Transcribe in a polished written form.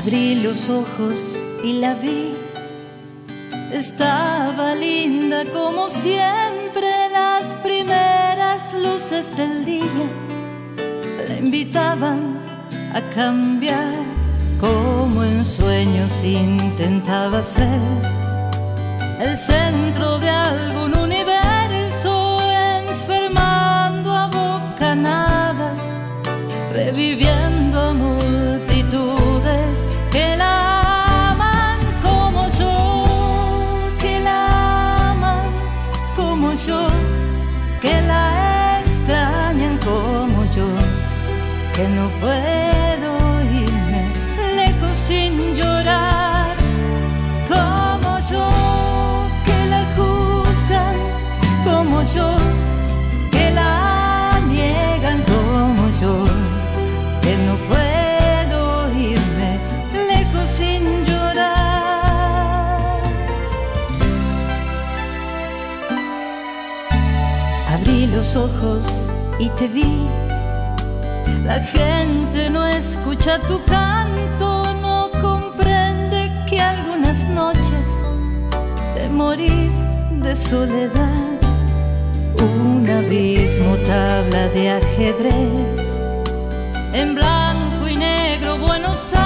Abrí los ojos y la vi. Estaba linda como siempre, las primeras luces del día la invitaban a cambiar. Como en sueños intentaba ser el centro de algún universo, enfermando a bocanadas, reviviendo a multitudes que la aman como yo, que la aman como yo, que la extrañan como yo, que no puedo irme lejos sin llorar como yo, que la juzgan como yo, que la niegan como yo, que no puedo irme lejos sin llorar. Abrí los ojos y te vi. La gente no escucha tu canto, no comprende que algunas noches te morís de soledad. Un abismo, tabla de ajedrez, en blanco y negro, Buenos Aires.